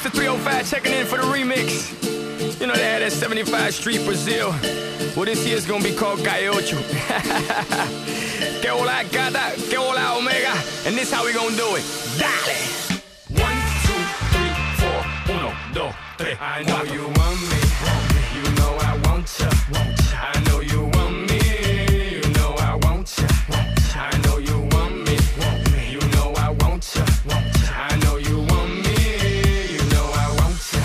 Mr. 305 checking in for the remix. You know they had that 75 Street Brazil. Well, this year's gonna be called Calle Ocho. Que hola gata, que hola omega. And this how we gonna do it. Dale! 1, 2, 3, 4, 1, 2, 3. I know you want me. You know I want ya. I know you want me. You know I want ya. I know you want me. You know I want ya. I know you want me. You know I want ya.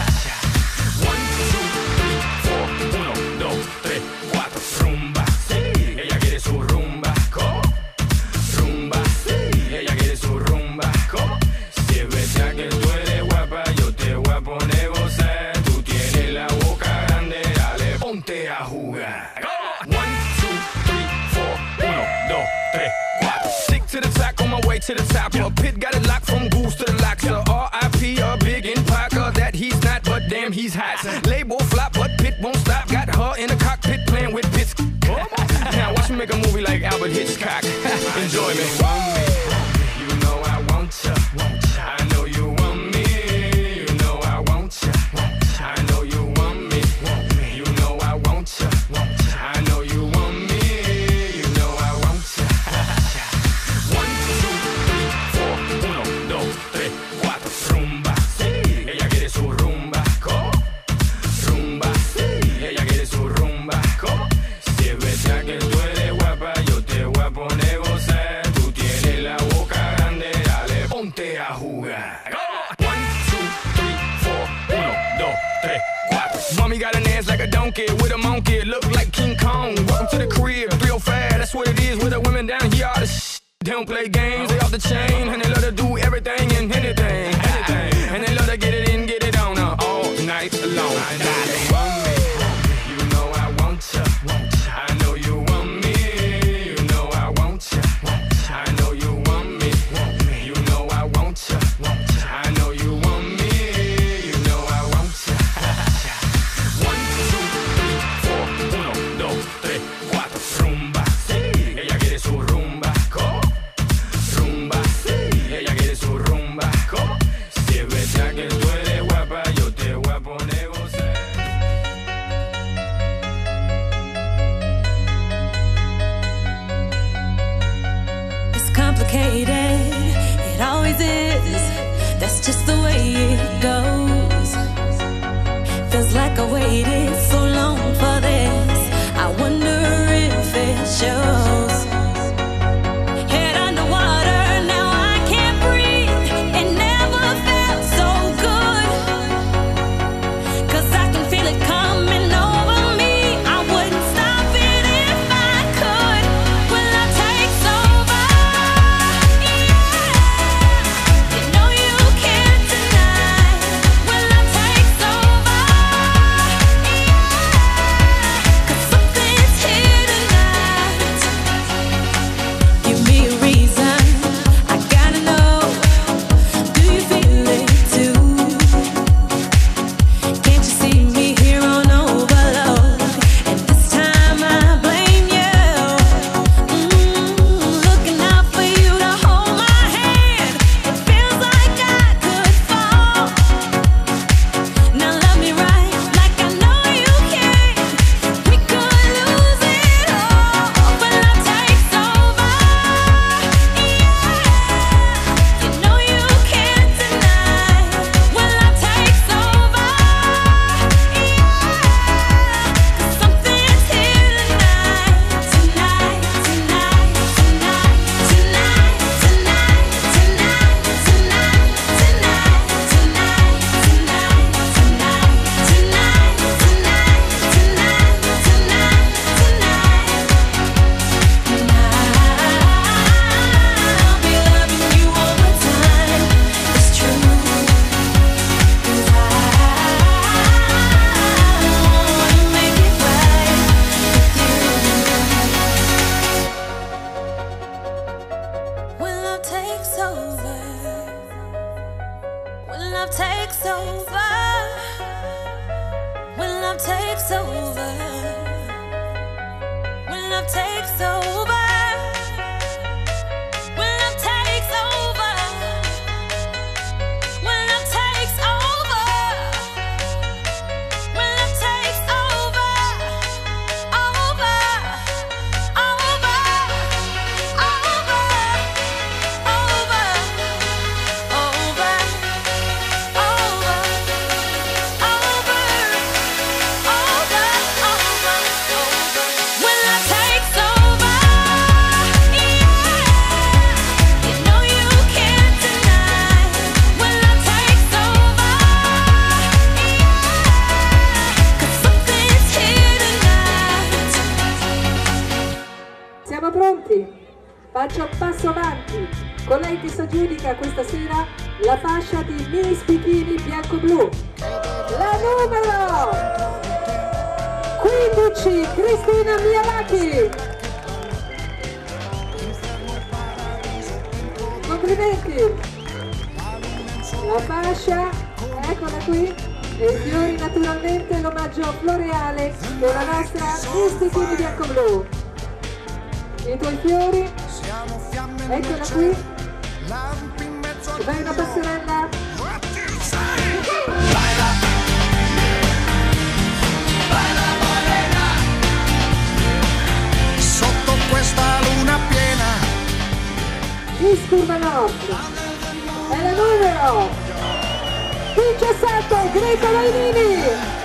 1, 2, 3, 4, 1, 2, 3, 4. Rumba, sí. Ella quiere su rumba. ¿Cómo? Rumba, sí. Ella quiere su rumba. ¿Cómo? Si es verdad que tú eres guapa, yo te voy a poner gozar. Tú tienes la boca grande, dale, ponte a jugar. 1, 2, 3, 4, 1, 2, 3, 4. Stick to the track on my way to the top. A pit got it locked from goose to the locks. R.I.P. a big in Parker that he's not, but damn he's hot. Label flop, but Pit won't stop. Got her in the cockpit playing with Pitts. Now watch me make a movie like Albert Hitchcock. Enjoy me. You know I want ya. I know you want me. You know I want ya. I know you want me. You know I want ya. I know you want me. You know I want ya. 1, 2, 3, 4, 1, 2, 3, 4. Rumba, sí. Ella quiere su rumba. ¿Cómo? Rumba, sí. Ella quiere su rumba. ¿Cómo? Si es verdad que tú eres guapa, yo te voy a poner gozar. Tú tienes la boca grande, dale, ponte a jugar. 1, 2, 3, 4, 1, 2, 3, 4. Mommy got an ass like a donkey with a monkey, look like King Kong. Welcome to the crib, 305, that's what it is with the women down here. All the shit. They don't play games, they off the chain, and they love to do everything and anything. And they love to get it in, get it on all night long. You know I want ya. I know you want me. You know I want ya. I know you want me. You know I want ya. I know you want me. You know I want ya. 1, 2, 3, 4, 1, 2, 3, 4. Rumba, sí. Ella quiere su rumba. ¿Cómo? Rumba, sí. Ella quiere su rumba. ¿Cómo? Si es verdad que tú eres guapa, yo te voy a poner gozar. It's complicated, it always is. That's just the way it goes. Feels like I waited so long for this. I wonder if it shows. Head underwater, now I can't breathe. It never felt so good. 'Cause I can feel it coming over me. I wouldn't stop it if I could. Will I take over? Yeah. You know you can't deny. Will I take over? Yeah. 'Cause something's here tonight. Give me a reason, I gotta know. Do you feel it too? Can't you see me here on overload? And this time I blame you. Looking out for you to hold my hand. It feels like I could fall. Now love me right, like I know you can. We could lose it all. Will I take over? Yeah. You know you can't deny. Will I take over? Yeah. 'Cause something's here tonight. Tonight, tonight, tonight, tonight, tonight, tonight, tonight, tonight, tonight, tonight, tonight, tonight, I'll be loving you all the time. It's true. 'Cause I wanna make it right with you. When love takes over, when love takes over, when love takes over, when love takes over, when love takes over, when love takes over. Con lei che si aggiudica questa sera la fascia di Miss Bikini bianco-blu. La numero 15, Cristina Miyawaki. Complimenti. La fascia, eccola qui. E i fiori naturalmente l'omaggio floreale della nostra Miss Bikini bianco-blu. I tuoi fiori, eccola qui. Vai una passerella. Sotto questa luna piena Miss Kurmanov è la numero 17, Greta Lainini.